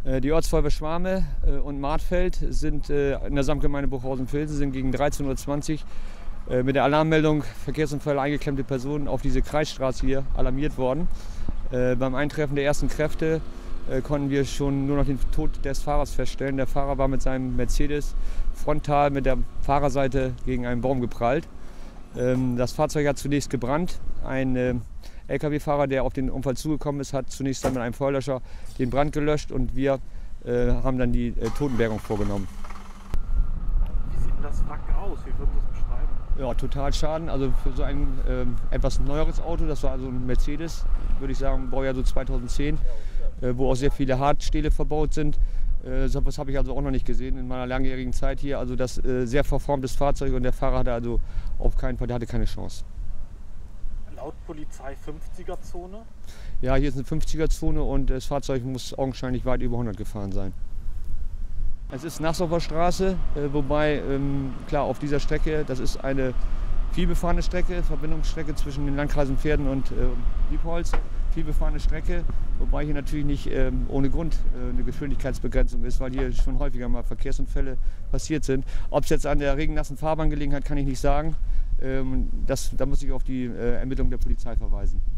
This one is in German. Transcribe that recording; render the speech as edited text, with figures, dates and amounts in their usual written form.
Die Ortsfeuerwehr Schwame und Martfeld sind in der Samtgemeinde Bruchhausen-Vilsen sind gegen 13:20 Uhr mit der Alarmmeldung Verkehrsunfall eingeklemmte Personen auf diese Kreisstraße hier alarmiert worden. Beim Eintreffen der ersten Kräfte konnten wir schon nur noch den Tod des Fahrers feststellen. Der Fahrer war mit seinem Mercedes frontal mit der Fahrerseite gegen einen Baum geprallt. Das Fahrzeug hat zunächst gebrannt. Ein Lkw-Fahrer, der auf den Unfall zugekommen ist, hat zunächst dann mit einem Feuerlöscher den Brand gelöscht und wir haben dann die Totenbergung vorgenommen. Wie sieht denn das Wrack aus? Wie würden Sie das beschreiben? Ja, total Schaden. Also für so ein etwas neueres Auto, das war also ein Mercedes, würde ich sagen, Baujahr so 2010, wo auch sehr viele Hartstähle verbaut sind. Das habe ich also auch noch nicht gesehen in meiner langjährigen Zeit hier. Also das sehr verformtes Fahrzeug und der Fahrer hatte also auf keinen Fall, der hatte keine Chance. Laut Polizei 50er-Zone? Ja, hier ist eine 50er-Zone und das Fahrzeug muss augenscheinlich weit über 100 gefahren sein. Es ist Nassauer Straße, wobei klar auf dieser Strecke, das ist eine vielbefahrene Strecke, Verbindungsstrecke zwischen den Landkreisen Verden und Diepholz. Vielbefahrene Strecke, wobei hier natürlich nicht ohne Grund eine Geschwindigkeitsbegrenzung ist, weil hier schon häufiger mal Verkehrsunfälle passiert sind. Ob es jetzt an der regennassen Fahrbahn gelegen hat, kann ich nicht sagen. Da muss ich auf die Ermittlungen der Polizei verweisen.